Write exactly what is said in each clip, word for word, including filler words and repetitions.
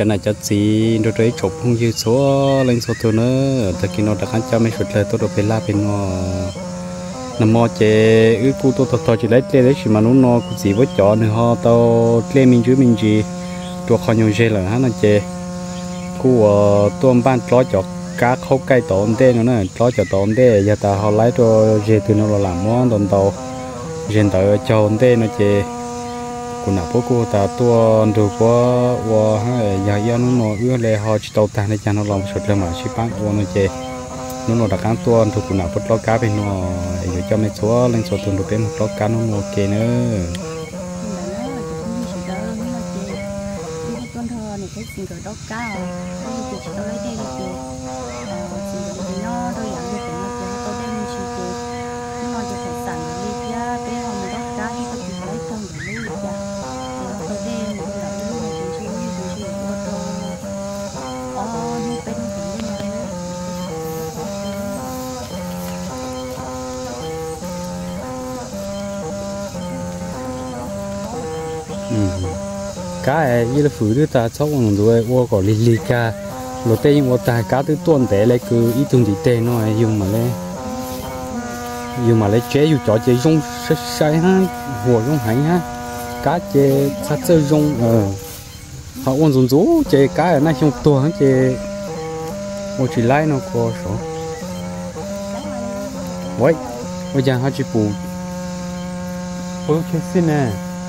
cái này cho gì rồi đấy chụp không dư số lên số thôi nữa tại khi nó đã khán cho mấy chuột lời tôi được về la bên nó nằm mò chế ư cu tôi thật chỉ lấy lấy đấy chỉ mà nó nó cũng gì với chó nữa họ tao lấy mình chứ mình gì tôi khó nhiều dễ là hắn là chế cu tôi ban chó chó cá khâu cây tôm đê nữa nè chó chó tôm đê giờ ta họ lấy cho dễ từ nó là làm món tôm tàu dễ tới cho đê nó chế cũng nào bố cô ta tua được quá và hai giờ giờ nó nó ưa lệ họ chỉ tàu ta để cho nó làm sụt lên mà chỉ bán qua nó chơi nó nó đặt cán tua thì cũng nào bớt lót cá bên nó để cho mấy số lên số tuần được đến một lót cá nó mua kê nữa. Cá ấy như là phụ nữ ta cháu còn rồi ô có lì lì cá lột tê nhưng ô ta cá từ tuần té lại cứ ít tuần thì tê nó dùng mà lấy dùng mà lấy chế dùng chó chế dùng sai sai ha hồ dùng hành ha cá chế sát sơ dùng ờ họ ôn dùng rú chế cá ở này dùng tua ha chế một chỉ lái nó có số vậy bây giờ họ chỉ phụ phụ cái xin nè.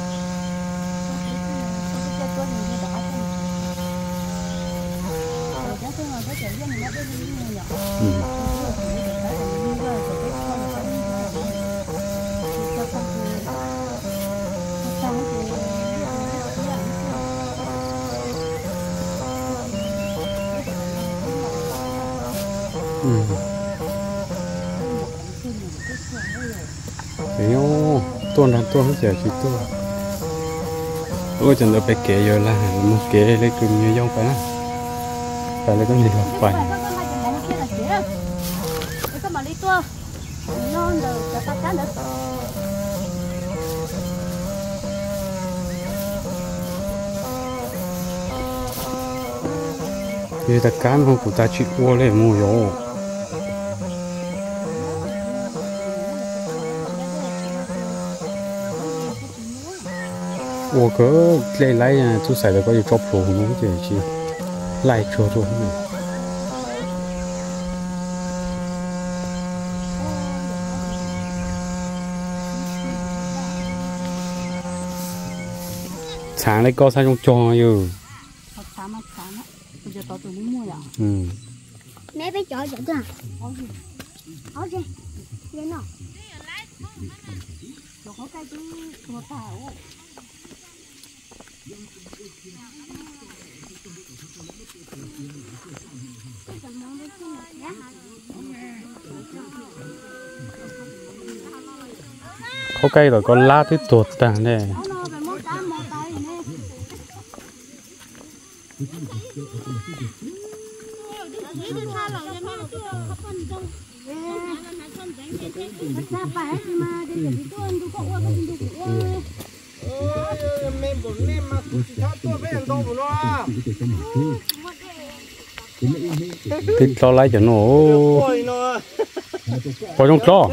Nếu tuần là tuần không chỉ tuần, ôi chẳng được phải kể rồi là một kể lấy cưng như dòng phải nè, phải lấy cái gì làm phải. Vì ta cán không của ta chịu qua lấy mua rồi. Ủa cứ lấy lấy chú xài được có gì chọc rồi nó chỉ chỉ lại cho thôi. sáng lấy có sao trong trò rồi. Sáng mà sáng á, bây giờ tao tự mua rồi. Ừ. Mẹ phải chọi vậy à? Ôi gì? Lên nào. Đồ có cái chứ đồ tao. Có cây rồi con lá tới tuột tàng này. Thịt cho lấy cho nó có trong cho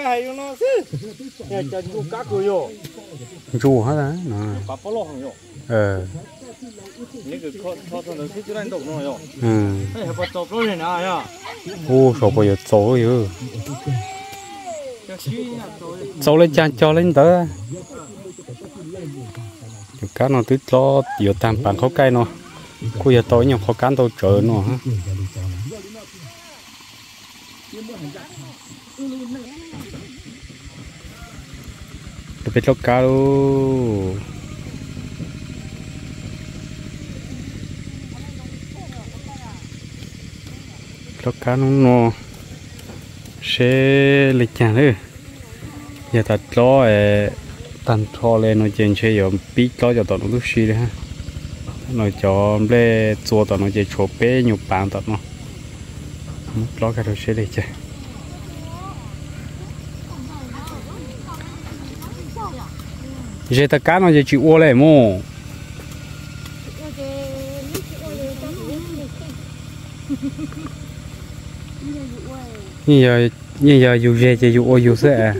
chu hết á ờ ô số bây giờ số rồi số lên chan cho lên tới cá nó tít lo nhiều tam bản khó cây nó cô giờ tối nhiều khó cán tôi chờ nó ha được biết lo cá luôn lo cá nó nó sẽ lịch chán nữa giờ thật lo tan thò lên nó trên chơi giờ biết lo cho tao nó lúc xí đấy ha nó cho lên chùa tao nó chơi chùa bé nhiều bàn tao nó lo cái đồ sẽ lịch chơi giờ tất cả nó chơi chịu ô lên mồ như giờ như giờ dù về thì dù ô dù sẽ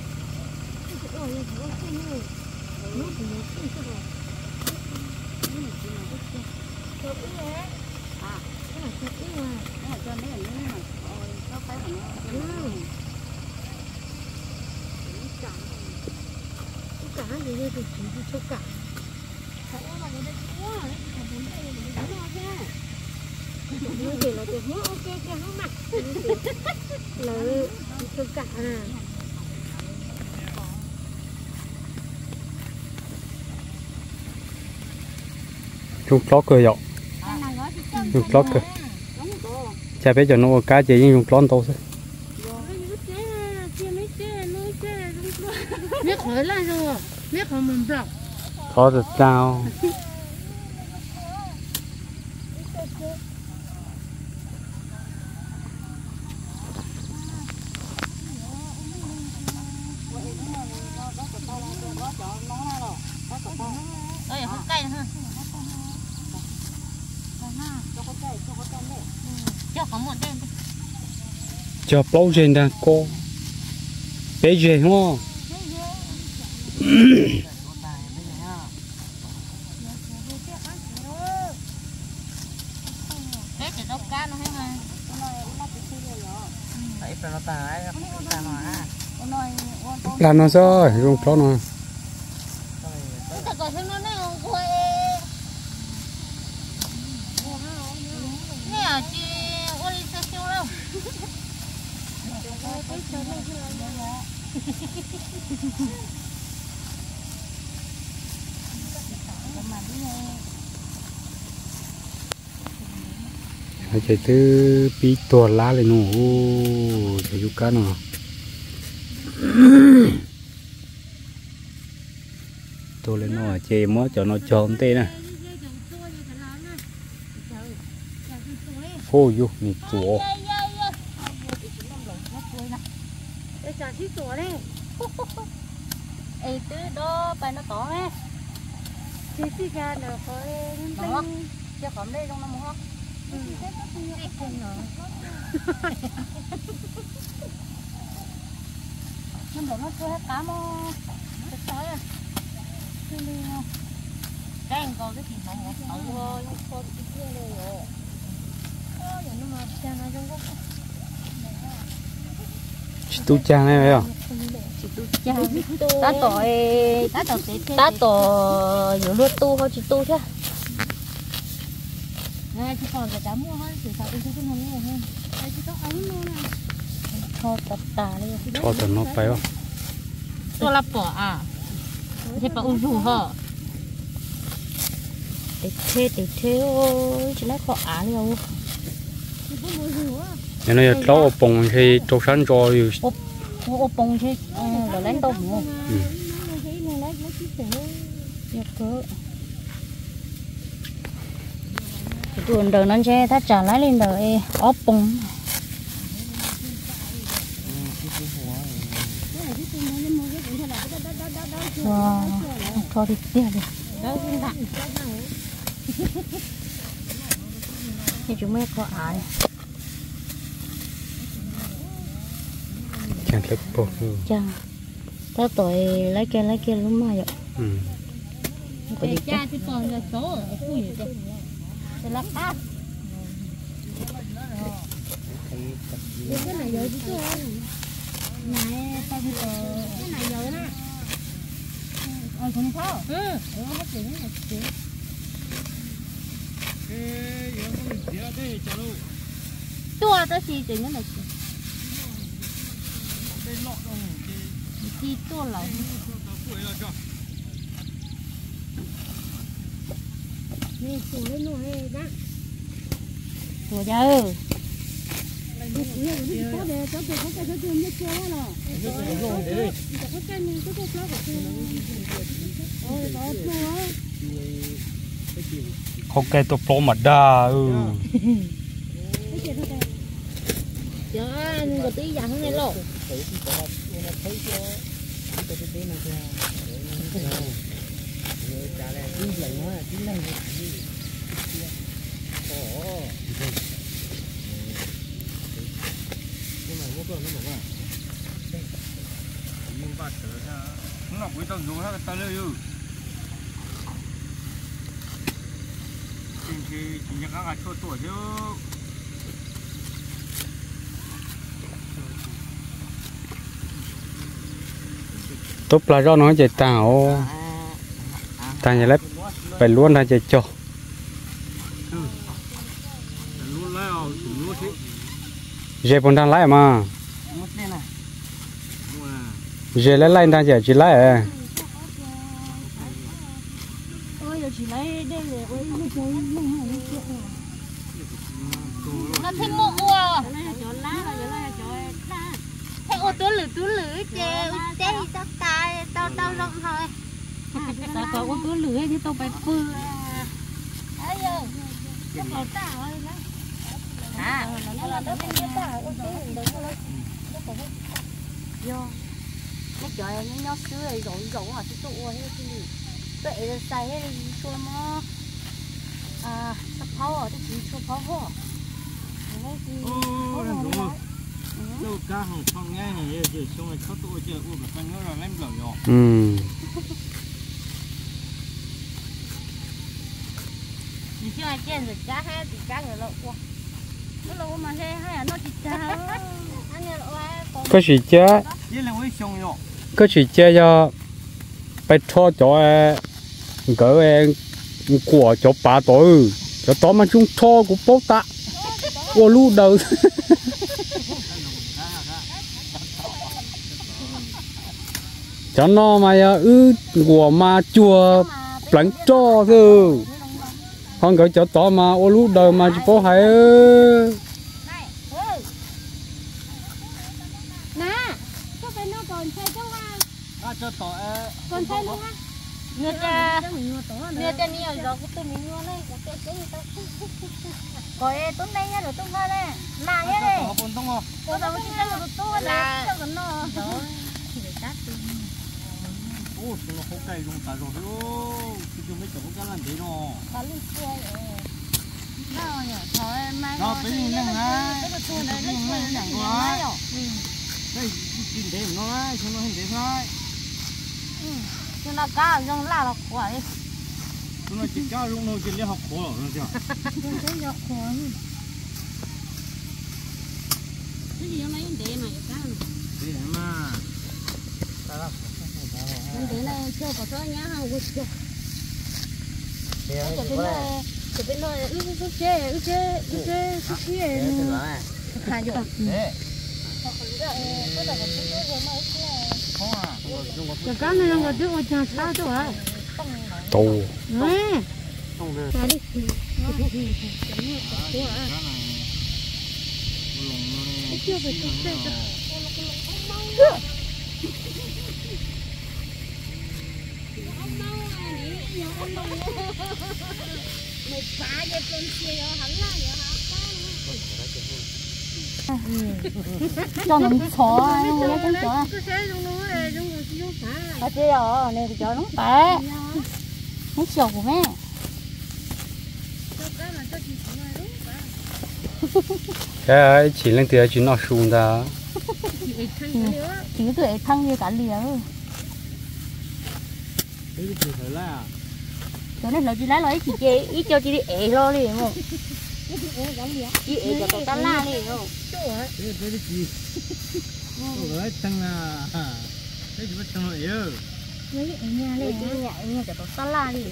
chung lót cơ dọc chung lót cơ cha bé cho nó cá chỉ chung lót to thôi biết hỏi lại rồi biết hỏi mình đọc khó được sao ơi không cay hơn cho có một đêm cho bao trên đang cô bé gì không bé chỉ đâu cá nó hay mà thấy nó tài ta mà làm nó rồi dùng cho nó còn thêm nó này không quay nè chị ôi sao siêu đâu hay chạy từ pi tua lá lên nó ô chạy du cá nó tôi lên nó chê mót cho nó tròn tê nè ô du nị chúa ê tứ đó bài nó tỏ ấy Chị chị ra được rồi. đó cho phẩm đây trong năm không nhưng mà nó chưa hết cá mà cái sói à cái anh coi cái thịt nó ngọt ngọt thôi không có cái kia đây rồi ôi giờ nó mà cha nó trong gốc tu cha này phải không tá tội tá tội tá tội nhiều lúa tu thôi chỉ tu chứ này chỉ còn cái cá mua thôi chỉ sao cái cái này nhiều hơn đây chỉ có ống luôn nè cho tạt tà đi cho tụi nó phải không tôi là bỏ à thế bỏ uống rượu hả để thế để thế ôi chỉ lấy bỏ á luôn nên là cháu bông thì trâu sáng cho rồi ô bông chứ rồi lấy đâu mua tuần đầu nó che ta trả lại lên đời ốp bông wow thôi đi tiếp đi thì chúng mới có ai chẳng lẽ bông chẳng tao tội lấy kia lấy kia lúc mà vậy ừ có gì cha thì còn là số ở khu gì vậy thì lắc áp cái này rồi chứ này tao thì cái này rồi đó ơi không sao ừ ừ hết chuyện hết chuyện tua tao xì chuyện này chi tua lẩu Nè, sủi lên nồi đó. tua chứ Có để có thể có cái thứ nhất cho nó. Có cái này có cái khác của ôi đó thôi. không cái tôi pro mặt đa ừ giờ anh có tí dặn này lộ nhưng ba chờ ra nó là quý tao dùng nó tao lấy yêu thì thì chỉ những cái chua tuổi chứ tốt là do nó chạy tàu ta nhà lấy phải luôn là chạy cho luôn lấy ao luôn thế dễ còn đang lái mà dễ lấy lại đang chạy chỉ lái à ôi giờ chỉ lấy đây để ôi nó chơi nó hay nó chơi nó thêm một ua nó cho lá nó cho lá cho lá thế ô túi lử túi lử chê chê tao ta tao tao rộng thôi tao có ô túi lử thì tao phải phư ấy giờ cái màu tao ấy à nó là nó cái tao ô túi đừng có lấy vô cái trời nó nhót xưa rồi rồi rồi à cái tụ ấy cái gì vậy là xài hết đi chua mà à sắp pháo ở cái gì chua pháo hả cái gì ô đúng rồi đâu cá hàng phong nghe này giờ xong rồi sáu tuổi giờ uống cả con nó là lấy lẩu nhỏ ừ 你现在见着家还比家人了哇，那老我们现在还要弄几家，俺家老外 có gì chứ với là với xong rồi có gì chứ cho phải cho cho cỡ của cho bà tôi cho tóm mà chúng cho của bố ta ô lú đầu cho nó mà ư của mà chùa lạnh cho thôi không có cho tóm mà ô lú đầu mà bố hay à cho tỏi con thấy luôn á người ta người ta nhiều rồi cũng tôi mình mua này cũng cái cái gì tao coi tôi này nha rồi tôi hoa này mà nhá này họ còn tông không tôi đâu chỉ cái rồi tôi là cho cái nó ô nó không cay luôn cả rồi ô thì chúng mấy chỗ cái làm thế nó có luôn chơi nó nhở thôi mai nó tới nhìn năng á cái tôi này nó chơi này quá đây nhìn thế nó á chúng nó hình thế thôi chứ nó cá trong lá là quả đi chúng nó chỉ cá luôn nó chỉ lấy học khổ rồi chưa không thấy giọt khổ cái gì nó lấy để mà cá thế mà để này chơi có số nhá không có chơi cái bên này cái bên này ư ư chơi ư chơi ư chơi ư chơi khai được cái cá này là được ở nhà sao chỗ à tù nè cá đi chưa phải chút xe một phá cho con xe hắn là cho nó chó nó lấy con chó ở đây rồi này thì chó nó bé nó sầu của mẹ cái chỉ lên tiền chỉ nó xuống ra chỉ tụi thăng như cả liền cái gì phải là cho nên là chị lấy lấy chị chơi ít cho chị đi ế lo đi không chị ế cho tao la đi không cái cái gì rồi tăng là cái gì tăng là yêu lấy ở nhà lấy ở nhà ở nhà cho tao la đi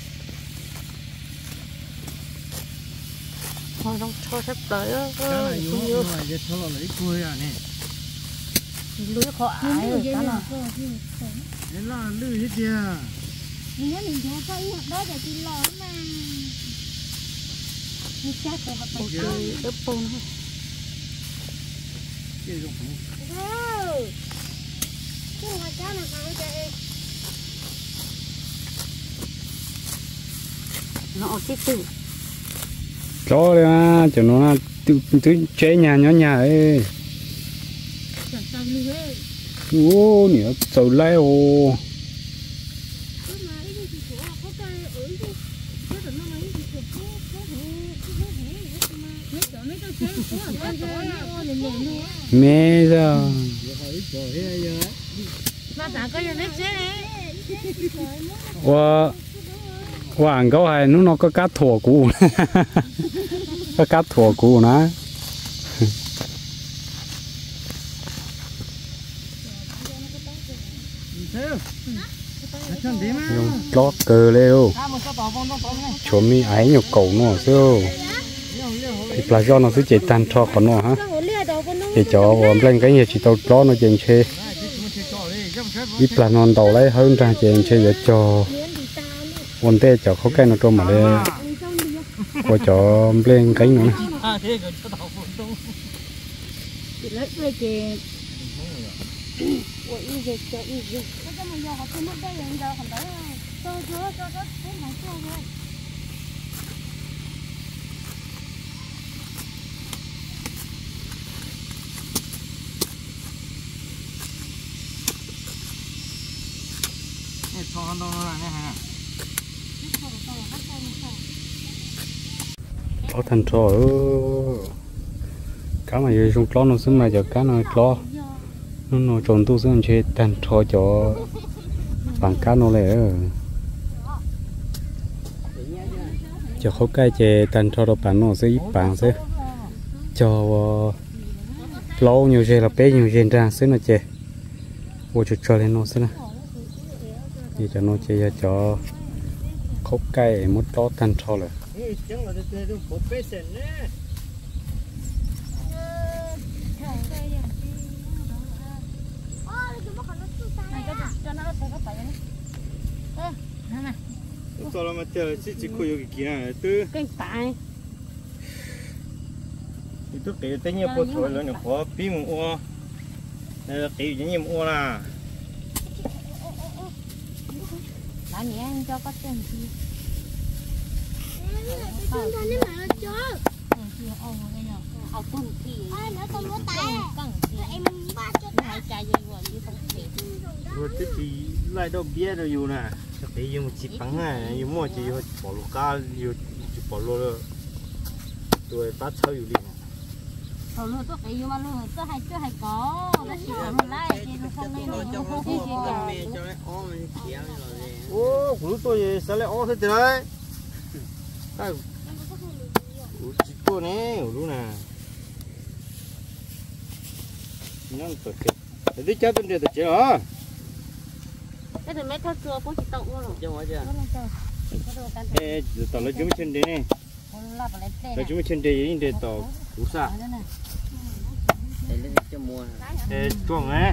thôi không cho sắp tới ơ cái này yêu rồi giờ thôi là lấy cùi à nè lưới khó ái rồi cái nào đấy là lưới hết kìa nếu mình thấy có ý đó là chị lo mà mình chắc phải học bài chơi ướp bông thôi cái dụng ừ cái là cá nào phải chơi nó chết tử chó đấy à cho nó tự tự chế nhà nhỏ nhà ấy ô nhỉ sầu lấy ô mẹ ra và và anh câu hay nó nó có cá thua cũ có cá thua cũ nữa dùng lót cơ leo chuẩn mi ấy nhiều cổ nó xíu thì là do nó cứ chạy tan cho con nó hả thì cho ôm lên cái gì chỉ tao cho nó chạy chơi ít là non đầu lấy hơn ra chạy chơi để cho ôn tê cho khó cái nó cho mà lên qua cho lên cái nữa có thành trò cá mà giờ dùng nó xứng mà giờ cá nó lo nó nó trộn tu xứng chơi thành trò cho bằng cá nó lẻ cho khó cái chơi thành trò đó bạn nó sẽ ít bạn sẽ cho lâu nhiều chơi là bé nhiều chơi ra xứng là chơi vô cho cho lên nó xứng là thì cho nó chơi cho khúc cây một đó thành trò rồi sao mà chờ chỉ chỉ coi cái kia này tư cái tại thì tôi kể tới nhiều bữa rồi nó khó bí một ô này là kể nhiều ô là đã nhẹ anh cho có tiền gì học tuần thì nó không có tay em ba cho hai trái gì rồi đi không thể rồi cái gì lại đâu bia rồiอยู่น่ะkể nhiều một chỉ bằng à nhiều mua chỉ bỏ lô cá nhiều chỉ bỏ lô rồi tôi bắt chơiอยู่đi rồi luôn tôi kể mà luôn tôi hay tôi hay có nó chỉ là một lái thì nó không nên nó không có gì cả ô của tôi sao lại ô thế đấy cái chỉ tôi nè lúc nào nó tự kịp để chơi bên đây tự chơi hả cái từ mấy thớt xưa cũng chỉ tậu luôn rồi chơi mà chơi ê tàu lấy chúng trên đây nè lấy chúng trên đây những đây tàu cũ sa để lên cho mua ê chuồng á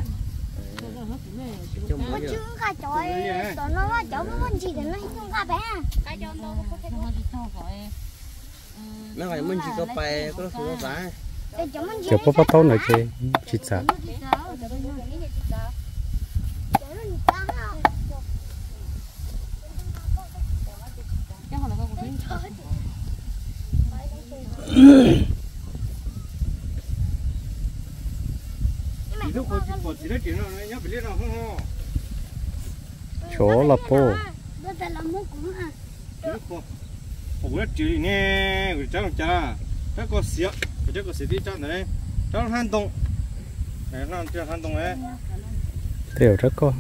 Có chứ cả trời, tụi nó có chỗ muốn gì thì nó không cả bé. Cái cho nó có cái nó phải mình chỉ có bài có số giá chờ bố bắt tao nói chơi chỉ sợ chỗ là bố ủa chị nè ủa cháu cha cháu có xịa cháu có xịa đi cháu này cháu han đông này nó chưa han đông đấy đều rất có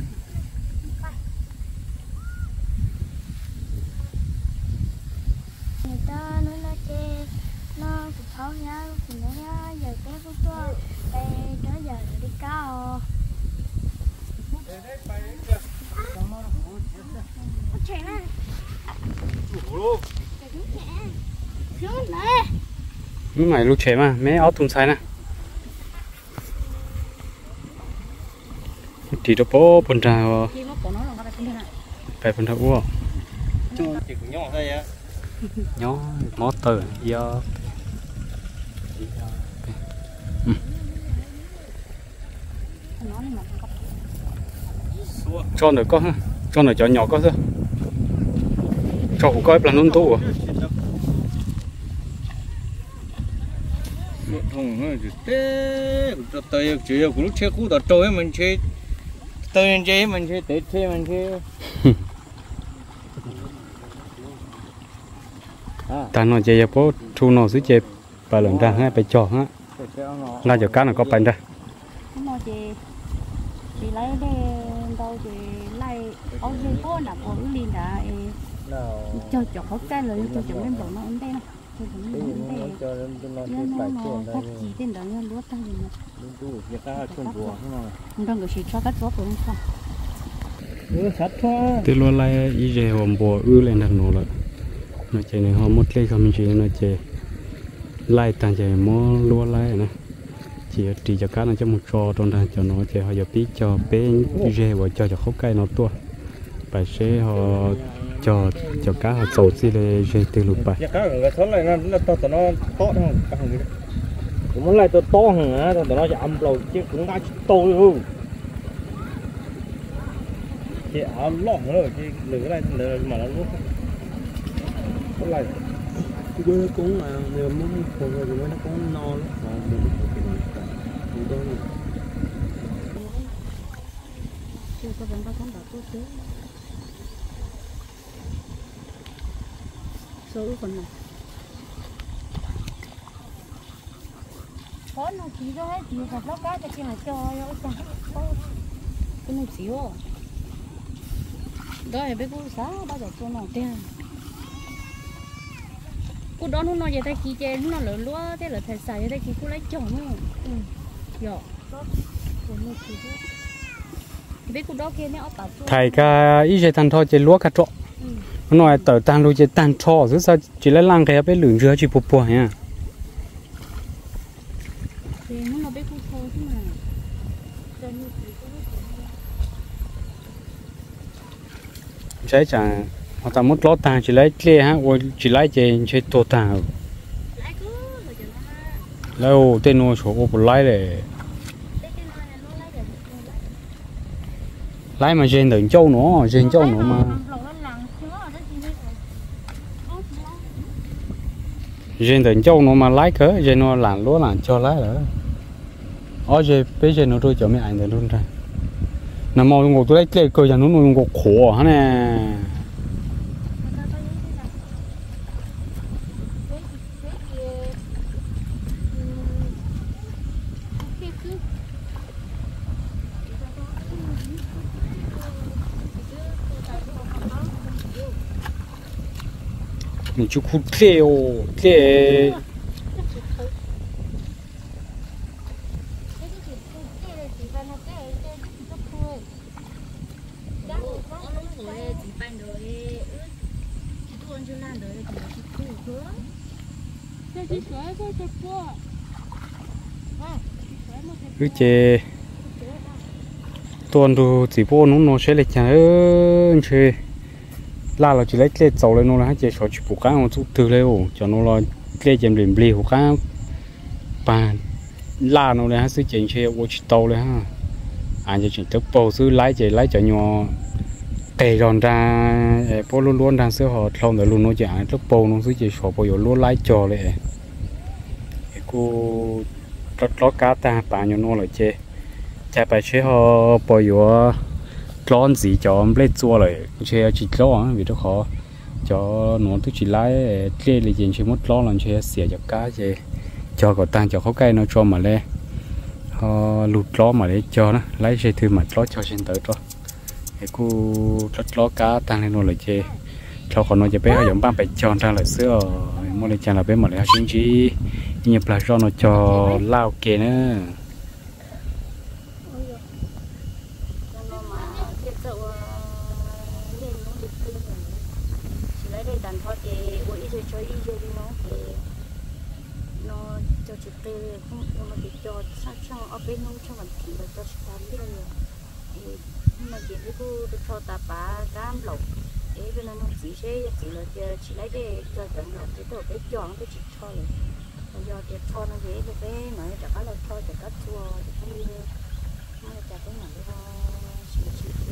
người ta nói là chê nó cũng thấu nhá cũng nói nhá giờ cái của tôi đây đó giờ đi cao trẻ này mấy mày lúc trẻ mà mấy áo thùng sai nè thì đó bố phần trà phải phần trà uo chỉ có nhỏ thôi á nhỏ mót từ do cho nữa có ha cho nữa cho nhỏ có thôi cho hủ coi là nôn tụ thùng nó chỉ té tới chỉ là lúc chơi cũ đó trôi mình chơi tới chơi mình chơi tới chơi mình chơi ta nói chơi bố thu nó xứ chơi bà lần ra hay phải cho ha là cho cá nó có bánh ra nó chị chị lấy đây đâu chị lấy ông dây cô là có liền đã cho cho khó cái rồi cho chúng em bảo nó em đây cho chúng em đây nó nó phát chỉ trên đó nó lúa ta gì mà đang có gì cho cắt gió cũng không từ lúc lại ý gì hôm bữa ư lên đặt nổ rồi nó chơi này họ một lấy không chơi nó chơi lại tăng chơi mua lúa lại nè chỉ chỉ cho cá nó cho một trò trong đó cho nó chơi họ giờ biết cho bé dê và cho cho khóc cây nó tua bài sẽ họ cho cho cá họ sầu xí lên dê từ lục bài cá người ta lại nó nó to nó to không cũng muốn lại to to hơn á tụi nóจะâm lâu chứ cũng đã to luôn chị áo lỏng rồi chị lửa này lửa mà nó lúc có lại cái nó cũng là nếu muốn còn rồi thì nó cũng no lắm mà mình cũng to này chưa có vẫn có con đỏ tốt chứ số còn này có nó chỉ cho hết chỉ phải lóc cá cho kia là cho cho cái này xíu đó là bé cô sáu bao giờ cho nó tiền cô đó nó nói vậy ta kia chơi nó lỡ lúa thế là thầy xài vậy kia cô lấy chồng nữa giờ bé cô đó kia nó ở thầy cái ý chơi tan thôi chơi lúa cà trọ nó nói tờ tan luôn chơi tan trọ chứ sao chỉ lấy lăng cái bé lửng rửa chỉ bùa bùa nha thì nó là bé cô thôi chứ mà ใช่จ้ะเขาทำมุดล้อตาchỉ lấyเลี้ยฮะว่าchỉ lấyเจนใช้ตัวตาแล้วเต้นโน่โฉบไล่เลยไล่มาเจนถึงเจ้าหนูเจนเจ้าหนูมาเจนถึงเจ้าหนูมาไล่เถอะเจนโน่หลานล้วหลานchoไล่เหรออ๋อเจนไปเจนโน่ตัวจะไม่อ่านแต่รุ่นใดnằm mò ngủ tôi lấy cái cơ cho nó nuôi ngủ khổ hả nè mình chú khút kêu kêu cứ chơi tuần rồi chỉ vô nó nó sẽ lấy chả ơn chơi la là chỉ lấy cái dầu lên nó là chơi sỏi chụp cá một chút từ lên cho nó là cái chém liền bì của cá bàn la nó là sẽ chơi chơi vô chỉ tàu lên ha anh chơi chỉ tấp bầu cứ lấy chơi lấy cho nhỏ tè giòn ra bố luôn luôn đang sửa họ xong rồi luôn nó chơi tấp bầu nó cứ chơi sỏi bầu luôn lấy trò lại cô rất lót cá ta bà nhỏ nó là chơi cha bà chơi họ bồi vô lon gì cho lấy chua lại chơi chỉ lo vì nó khó cho nó tôi chỉ lấy chơi là gì chơi mất lo làm chơi xỉa cho cá chơi cho cậu ta cho khó cây nó cho mà lên họ lụt lo mà để cho nó lấy chơi thư mà lo cho trên tới cho cái cô rất lót cá tăng lên nó là chơi cho còn nó chơi bé họ giống ban phải cho ra là sữa mua lên chàng là bé mà lại chính chỉ như là cho nó cho lao kia nữa cho ta bả cam lộc, ấy bên nó chỉ sẽ chỉ là chỉ lấy để cho tận lộc cái đồ cái chọn cái chỉ cho rồi, do cái cho nó dễ được cái mà chả có là cho chả có chua, chả có như, nó chả có mà nó chỉ chỉ